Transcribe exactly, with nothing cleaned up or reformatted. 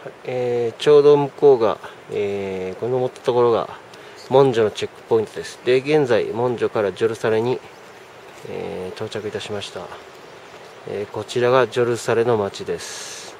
えー、ちょうど向こうが、えー、この持ったところがモンジョのチェックポイントです。で、現在モンジョからジョルサレに、えー、到着いたしました。えー、こちらがジョルサレの街です。